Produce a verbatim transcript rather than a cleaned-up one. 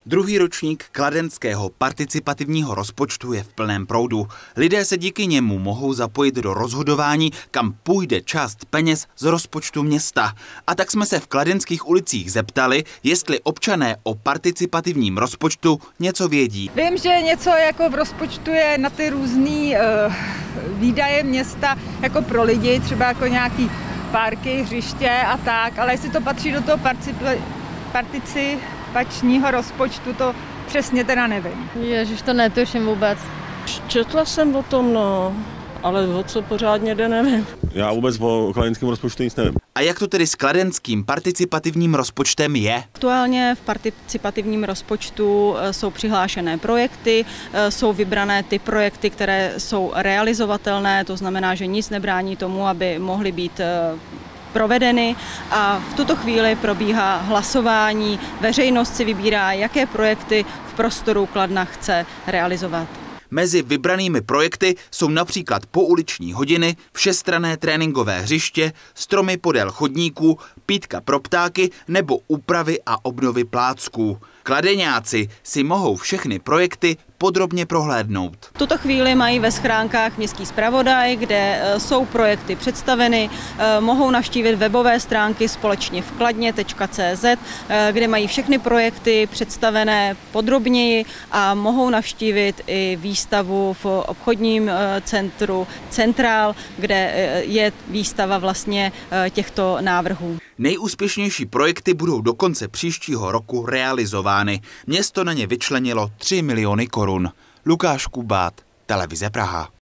Druhý ročník kladenského participativního rozpočtu je v plném proudu. Lidé se díky němu mohou zapojit do rozhodování, kam půjde část peněz z rozpočtu města. A tak jsme se v kladenských ulicích zeptali, jestli občané o participativním rozpočtu něco vědí. Vím, že něco jako v rozpočtu je na ty různý uh, výdaje města jako pro lidi, třeba jako nějaký parky, hřiště a tak, ale jestli to patří do toho participativního participačního rozpočtu, to přesně teda nevím. Ježiš, to netuším vůbec. Četla jsem o tom, no, ale o co pořádně jde, nevím. Já vůbec o kladenském rozpočtu nic nevím. A jak to tedy s kladenským participativním rozpočtem je? Aktuálně v participativním rozpočtu jsou přihlášené projekty, jsou vybrané ty projekty, které jsou realizovatelné, to znamená, že nic nebrání tomu, aby mohly být provedeny, a v tuto chvíli probíhá hlasování. Veřejnost si vybírá, jaké projekty v prostoru Kladna chce realizovat. Mezi vybranými projekty jsou například pouliční hodiny, všestranné tréninkové hřiště, stromy podél chodníků, pítka pro ptáky nebo úpravy a obnovy plácků. Kladeňáci si mohou všechny projekty podrobně prohlédnout. V tuto chvíli mají ve schránkách Městský zpravodaj, kde jsou projekty představeny, mohou navštívit webové stránky společně v kladně tečka cé zet, kde mají všechny projekty představené podrobněji, a mohou navštívit i výstavu v obchodním centru Centrál, kde je výstava vlastně těchto návrhů. Nejúspěšnější projekty budou do konce příštího roku realizovány. Město na ně vyčlenilo tři miliony korun. Lukáš Kubát, Televize Praha.